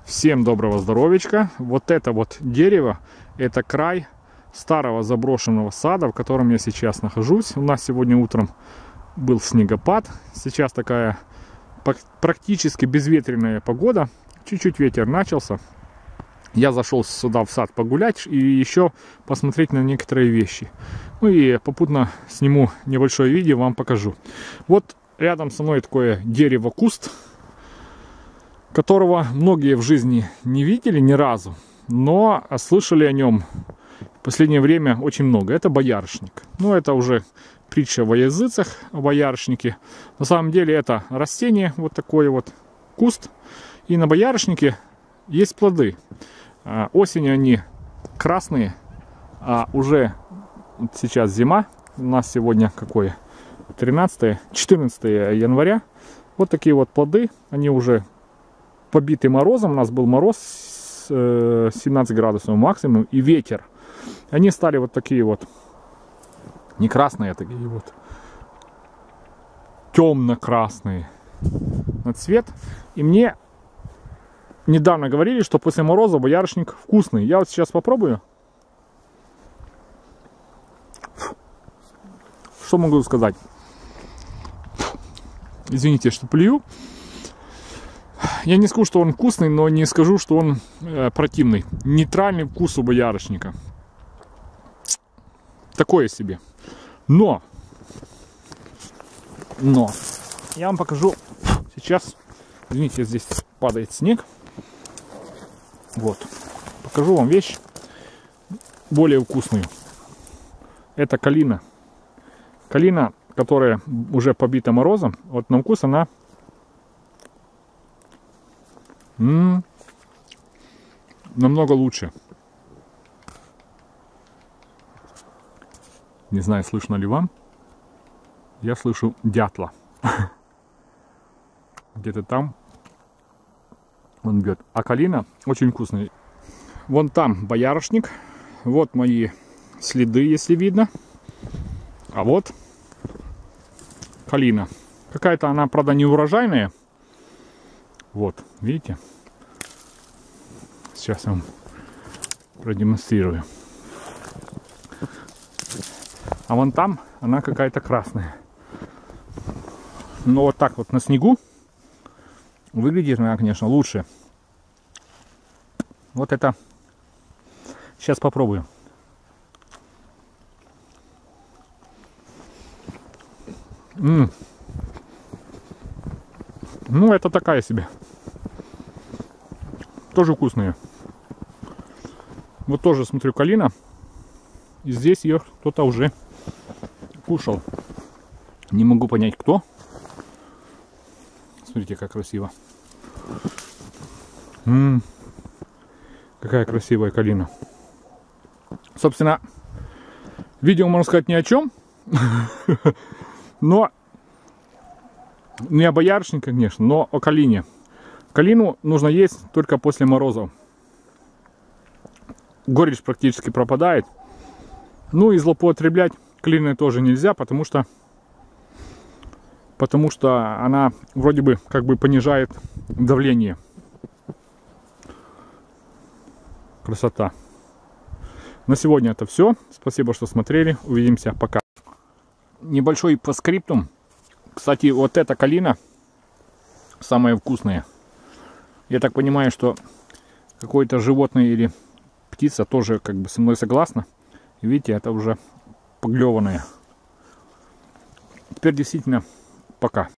Всем доброго здоровечка. Вот это вот дерево, это край старого заброшенного сада, в котором я сейчас нахожусь. У нас сегодня утром был снегопад. Сейчас такая практически безветренная погода. Чуть-чуть ветер начался. Я зашел сюда в сад погулять и еще посмотреть на некоторые вещи. Ну и попутно сниму небольшое видео, вам покажу. Вот рядом со мной такое дерево-куст, которого многие в жизни не видели ни разу, но слышали о нем в последнее время очень много. Это боярышник. Ну, это уже притча во языцах о боярышнике. На самом деле это растение, вот такой вот куст. И на боярышнике есть плоды. Осенью они красные, а уже сейчас зима. У нас сегодня какое? 14 января. Вот такие вот плоды. Они уже побиты морозом. У нас был мороз 17 градусов максимум и ветер. Они стали вот такие вот, не красные, а такие вот темно-красные на цвет. И мне недавно говорили, что после мороза боярышник вкусный. Я вот сейчас попробую. Что могу сказать? Извините, что плюю. Я не скажу, что он вкусный, но не скажу, что он противный. Нейтральный вкус у боярышника. Такое себе. Но я вам покажу сейчас. Извините, здесь падает снег. Вот. Покажу вам вещь более вкусную. Это калина. Калина, которая уже побита морозом. Вот на вкус она намного лучше. Не знаю, слышно ли вам. Я слышу дятла. Где-то там он бьет. А калина очень вкусная. Вон там боярышник. Вот мои следы, если видно. А вот калина. Какая-то она, правда, не урожайная. Вот, видите? Сейчас я вам продемонстрирую. А вон там она какая-то красная. Но вот так вот на снегу выглядит она, конечно, лучше. Вот это. Сейчас попробую. Ну, это такая себе. Тоже вкусная. Вот тоже смотрю калина. И здесь ее кто-то уже кушал. Не могу понять, кто. Смотрите, как красиво. Какая красивая калина. Собственно, видео, можно сказать, ни о чем. Но не о боярышнике, конечно, но о калине. Калину нужно есть только после морозов. Горечь практически пропадает. Ну и злоупотреблять калиной тоже нельзя, потому что она вроде бы как бы понижает давление. Красота. На сегодня это все. Спасибо, что смотрели. Увидимся. Пока. Небольшой постскриптум. Кстати, вот эта калина самая вкусная. Я так понимаю, что какое-то животное или птица тоже как бы со мной согласна. Видите, это уже поглеванная. Теперь действительно пока.